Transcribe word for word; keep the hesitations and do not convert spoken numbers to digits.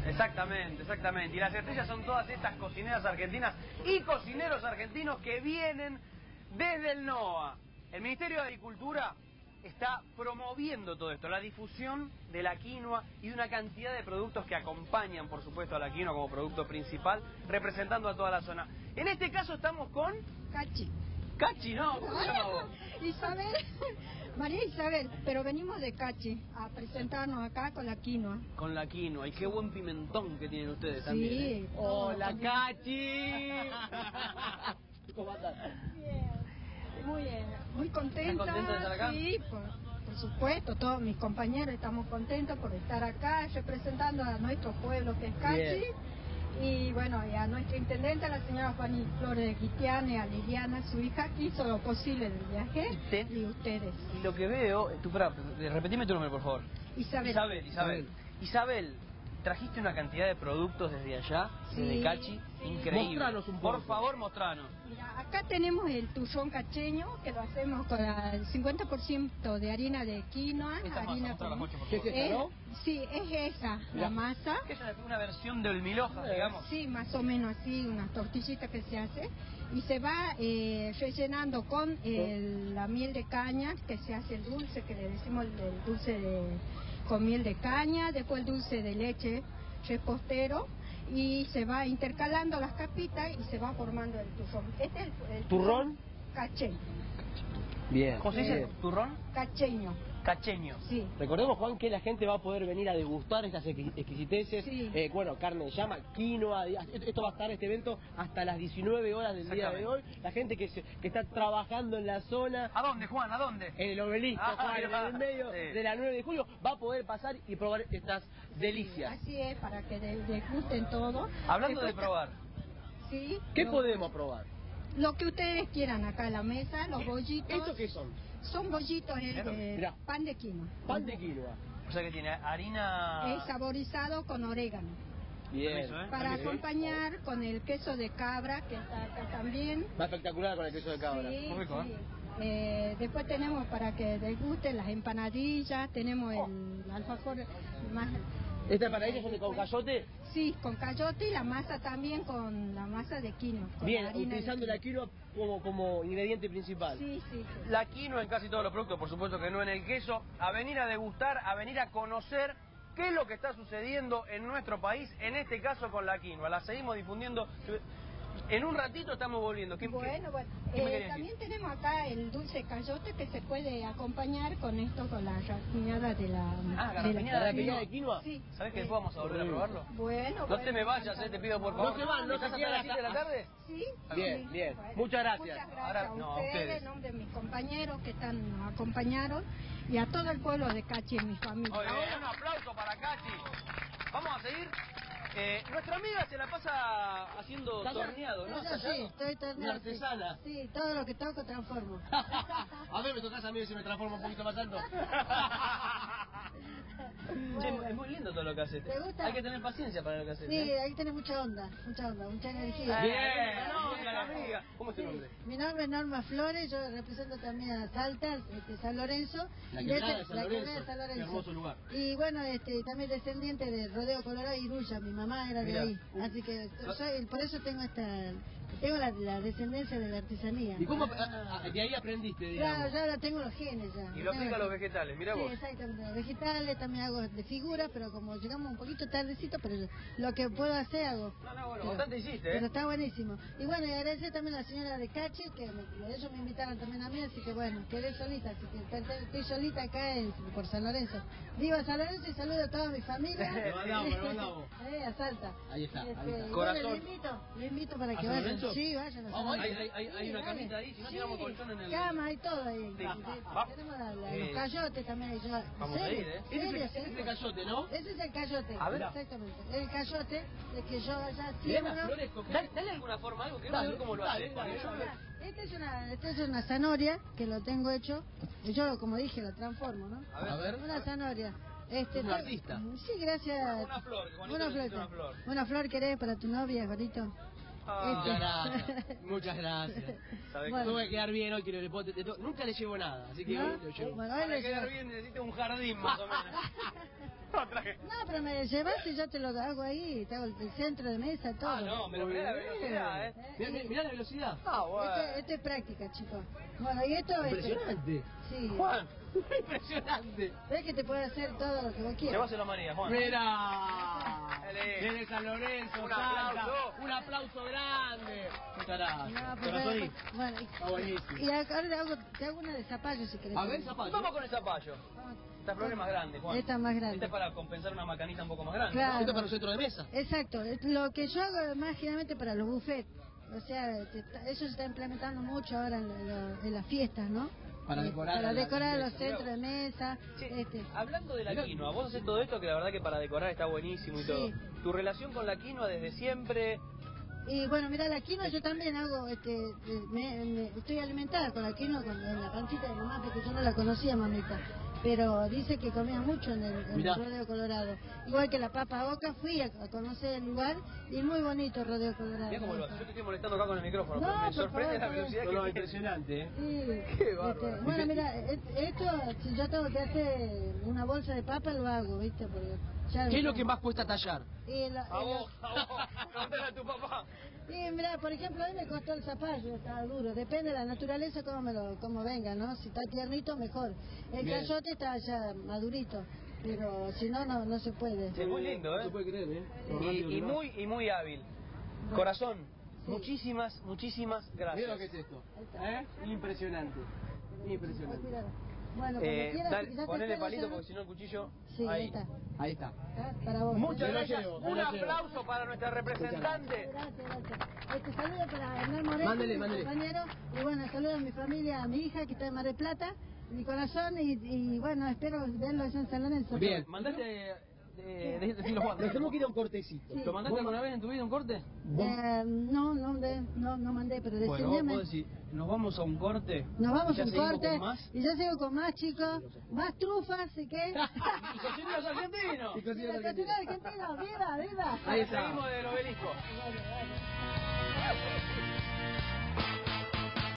Exactamente, exactamente. Y las estrellas son todas estas cocineras argentinas y cocineros argentinos que vienen desde el NOA. El Ministerio de Agricultura está promoviendo todo esto, la difusión de la quinoa y de una cantidad de productos que acompañan, por supuesto, a la quinoa como producto principal, representando a toda la zona. En este caso estamos con... Cachi. Cachi, ¿no? ¿Cómo se llama vos? Isabel, María Isabel, pero venimos de Cachi a presentarnos acá con la quinoa. Con la quinoa, y qué buen pimentón que tienen ustedes Sí, también. ¿eh? ¡Hola, Cachi! ¿Cómo andas? Bien, muy bien, muy contenta. ¿Estás contenta de estar acá? Sí, por, por supuesto, todos mis compañeros estamos contentos por estar acá representando a nuestro pueblo que es Cachi. Bien. Y bueno, y a nuestra intendente, la señora Fanny Flores Guitián, y a Liliana, su hija, que hizo lo posible del viaje. ¿Usted? Y ustedes. Y lo que veo, tú, para, repetime tu nombre, por favor. Isabel. Isabel, Isabel. Isabel, trajiste una cantidad de productos desde allá, Sí, desde Cachi, sí. increíble. Mostranos un poco. Por favor, mostranos. Mira, acá tenemos el turrón cacheño, que lo hacemos con el cincuenta por ciento de harina de quinoa. Esta masa, harina mostrala, con... Jocho, por ¿Qué favor. es esa, no? Sí, es esa, Mirá. la masa. ¿Qué es una versión del mil hojas, digamos? Sí, más o menos así, unas tortillitas que se hace. Y se va eh, rellenando con el, la miel de caña, que se hace el dulce, que le decimos el, el dulce de, con miel de caña, después el dulce de leche repostero, y se va intercalando las capitas y se va formando el turrón. Este es el, el ¿Turrón? cacheño. Bien. ¿Cómo se dice? Bien. ¿Turrón? Cacheño, Cacheño. sí. Recordemos, Juan, que la gente va a poder venir a degustar estas exqui- exquisiteces. Sí. Eh, bueno, carne de llama, quinoa. Esto va a estar, este evento, hasta las diecinueve horas del día de hoy. La gente que, se, que está trabajando en la zona, ¿A dónde, Juan? ¿A dónde? en el obelisco, Ah, Juan, mira. en el medio Sí. de la nueve de julio, va a poder pasar y probar estas delicias. Así es, para que de- degusten todo. Hablando de Después- probar, Sí. ¿Qué lo- podemos probar? Lo que ustedes quieran acá en la mesa, los bollitos. ¿Estos qué son? Son bollitos eh, Mirá, de mirá. pan de quinoa. Pan de quinoa. o sea que tiene harina... Es saborizado con orégano. Bien. Permiso, ¿eh? Para Bien. acompañar con el queso de cabra, que está acá también. Va espectacular con el queso de cabra. Sí, Muy rico, sí. ¿eh? Eh, después tenemos para que degusten las empanadillas, tenemos el alfajor más... ¿Estas empanadillas son de con cayote? Sí, con cayote y la masa también con la masa de quinoa. con Bien, la harina de utilizando la quinoa como, como ingrediente principal. Sí, sí, sí. La quinoa en casi todos los productos, por supuesto que no en el queso. A venir a degustar, a venir a conocer qué es lo que está sucediendo en nuestro país, en este caso con la quinoa. La seguimos difundiendo. En un ratito estamos volviendo. ¿Qué, Bueno, bueno. qué me Eh, querías también decir? tenemos acá el dulce cayote que se puede acompañar con esto, con la rapiñada de la... Ah, de garrapiñada ¿La de rapiñada quinoa. de quinoa? Sí. ¿Sabes que sí. después vamos a volver a probarlo? Bueno, No bueno, te me vayas, eh, te pido por favor. No se van, no ¿Estás se hasta las quieran siete de la tarde? Sí. Bien, sí. bien. Bueno, Muchas gracias. Muchas gracias Ahora, a no, a ustedes, ustedes. en nombre de mis compañeros que están, nos acompañaron, y a todo el pueblo de Cachi y mi familia. Muy bien, un aplauso para Cachi. Vamos a seguir. Eh, nuestra amiga se la pasa haciendo torneado, ¿no? Yo sí, estoy Una torneando. artesana. Sí, todo lo que toco transformo. A ver, me tocas a mí si me transformo un poquito más alto. Che, es muy lindo todo lo que haces. ¿Te gusta? Hay que tener paciencia para lo que haces. Sí, ¿eh? ahí tenés mucha onda, mucha onda, mucha energía. Bien, bien, amiga. ¿Cómo es tu nombre? Mi nombre es Norma Flores, yo represento también a Salta, este, San Lorenzo. La Y quebrada este- de San la Lorenzo. quebrada de San Qué Lorenzo. hermoso lugar. Y bueno, este, también descendiente de Rodeo Colorado y Rulla, mi mamá era Mira. de ahí. Así que soy, por eso tengo esta, tengo la, la descendencia de la artesanía. ¿Y cómo a- a- de ahí aprendiste, digamos? Claro, ya la tengo los genes ya. Y lo aplica a los vegetales, mirá Sí, vos. exactamente. Vegetales también hago de figuras, pero como llegamos un poquito tardecito, pero lo que puedo hacer hago. No, no, bueno, Pero- bastante hiciste, Pero ¿eh? está buenísimo. Y bueno, y agradecer también a la señora de Cachi, que me- ellos me invitaron también a mí, así que bueno, quedé solita, así que estoy, estoy solita acá en, por San Lorenzo. Viva San Lorenzo y saludo a toda mi familia. Lo mandamos, lo mandamos. Eh, a Salta. Ahí está, ahí está. y bueno, Corazón. le invito, le invito para ¿A que San vayan. Lorenzo? Sí, vayan a San Vamos, Lorenzo. hay- hay- hay Sí, una dale. camita ahí, si no tiramos colchón en el- Cama, hay todo ahí. Sí. Sí, Va. tenemos la- la- Eh, los cayotes también ahí. yo- vamos ¿en a serio? ir, ¿eh? ¿En serio? Ese es el cayote, ¿no? Ese es el cayote. A ver. Exactamente. El cayote de que yo allá Mirá las siembro. flores con- Dale, dale alguna forma, algo que Dale, ver cómo lo dale, hace. dale, Porque yo dale. me- Esta es una, esta es una zanahoria que lo tengo hecho. Y yo, como dije, lo transformo, ¿no? A ver. A ver. Una zanahoria. Este, Un te- artista. Sí, gracias. Una flor, que Juanito Una necesita flor. una flor. Una flor querés para tu novia, Juanito. Ah. Muchas gracias, muchas gracias. ¿Sabés Bueno. No voy a quedar bien hoy, quiero le puedo- de to- nunca le llevo nada, así que ¿No? hoy lo llevo. Bueno, hoy Para le quedar llevo. bien necesito un jardín más o menos. No, traje. No, pero me llevas y yo te lo hago ahí, te hago el el centro de mesa, todo. Ah, no, pero mirá la velocidad, ¿eh? Mirá, mirá- mirá la velocidad. Ah, bueno. Esto, esto es práctica, chicos. Bueno, y esto es... Impresionante. Sí. Juan, Impresionante. Ves que te puede hacer todo lo que vos quieras. llévaselo a María, Juan. Mira. Dale. Desde San Lorenzo, Un Salta. aplauso. Un aplauso grande. Muchas gracias. No, pues, Corazoní. bueno, y- Está buenísimo. y ahora te hago, te hago una de zapallo si querés. A ver, zapallo. Vamos con el zapallo. Vamos. Esta flor es más grande, Juan. Esta es más grande. Esta es para compensar una macanita un poco más grande. Claro. Esto es para un centro de mesa. Exacto, es lo que yo hago más generalmente para los buffets. O sea, se está- eso se está implementando mucho ahora en, la- en las fiestas, ¿no? Para Eh, decorar Para la- decorar la los mesa. centros de mesa. Che, Este. hablando de la quinoa, vos haces todo esto que la verdad que para decorar está buenísimo y Sí. todo. ¿Tu relación con la quinoa desde siempre? Y bueno, mira, la quinoa yo también hago, este, eh, me, me- estoy alimentada con la quinoa, con en la pancita de mamá, porque yo no la conocía, mamita. Pero dice que comía mucho en el, en el Mirá. Rodeo Colorado. Igual que la Papa Oca, fui a, a conocer el lugar y muy bonito el Rodeo Colorado. Mirá cómo lo haces. Yo te estoy molestando acá con el micrófono, No, pero me por sorprende favor, la por velocidad No, que no, tiene. impresionante, ¿eh? Sí. Qué bárbaro. Este, bueno, mira, et- esto, si yo tengo que hacer una bolsa de papa, lo hago, ¿viste? Porque ya- ¿Qué es lo que más cuesta tallar? Y la- A y vos, la- a vos. Pregúntale a tu papá. Sí, mira, por ejemplo, a mí me costó el zapallo, estaba duro. Depende de la naturaleza cómo me lo, cómo venga, ¿no? Si está tiernito, mejor. El Bien. cayote está ya madurito, pero si no, no, no se puede. Sí, muy lindo, No ¿eh? se puede creer, ¿eh? Lo rápido Y, y que va. muy, y muy hábil. Corazón, Sí. muchísimas, muchísimas Mira gracias. lo que es esto. Ahí está. ¿Eh? Impresionante. Impresionante. Cuidado. Bueno, cuando Eh, quieras, dale, ya te ponele espero, palito ya. porque si no el cuchillo... Sí, ahí ahí. está. Ahí está. Acá, para vos. Muchas Me lo gracias. llevo, me Un lo llevo. aplauso para nuestra representante. Gracias, gracias. Este saludo para Hernán Moreno, Mándele, mi mándele. compañero. Y bueno, saludo a mi familia, a mi hija que está en Mar del Plata, mi corazón. Y, y bueno, espero verlo allá en San Lorenzo. Bien. ¿Mandaste de, de, decilo, Juan? Nos tenemos que ir a un cortecito. Sí. ¿Lo mandaste alguna vez en tu vida un corte? Eh, no, no, de- no, no mandé, pero Bueno, vos decidíme. podés decir, nos vamos a un corte. Nos vamos y ya a un seguimos corte con más. y yo sigo con más, chicos. Más trufas, ¿y qué? Y cocineros argentinos. Y cocineros La cocina argentina, viva, viva. Ahí está. Seguimos del obelisco. Bueno, bueno.